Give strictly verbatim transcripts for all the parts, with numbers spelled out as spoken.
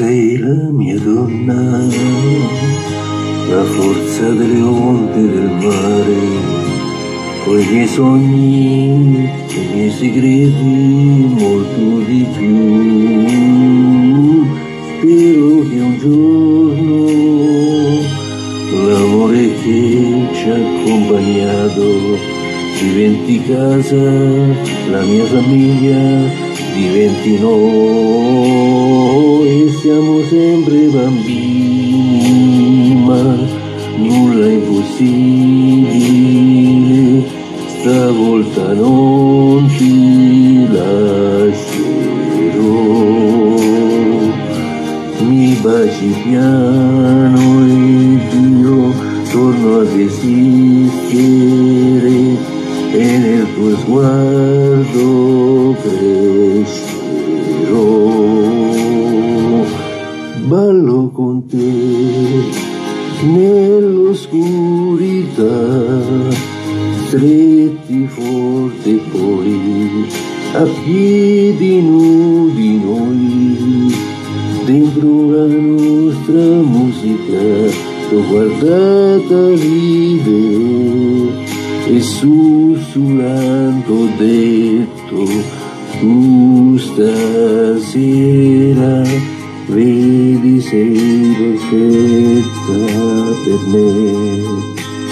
sei la mia donna, la forza delle onde del mare, coi miei sogni, i miei segreti, molto di più. Spero che un giorno l'amore che ci ha accompagnato diventi casa, la mia famiglia diventi noi. Siamo sempre bambini, ma nulla è impossibile, stavolta non ti lascerò. Mi baci piano ed io torno ad esistere e nel tuo sguardo crescerò. Ballo con te nell'oscurità, stretti forte poi, a piedi nudi noi, dentro la nostra musica, t'ho guardata ridere e sussurrando ho detto, tu stasera vedi sei perfetta per me.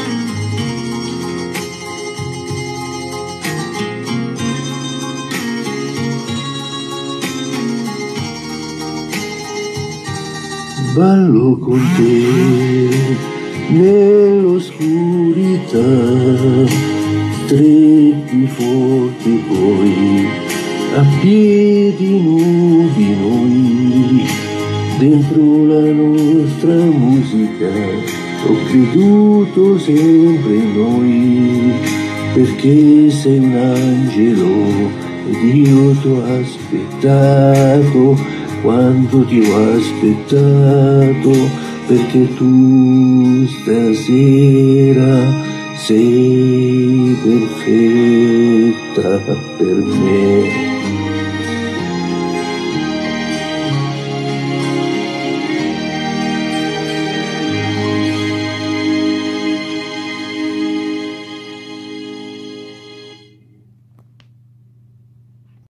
Ballo con te nell'oscurità, stretti forte poi, a piedi nudi noi, dentro la nostra musica, ho creduto sempre in noi, perché sei un angelo ed io t'ho aspettato. Quanto ti ho aspettato, perché tu stasera sei perfetta per me.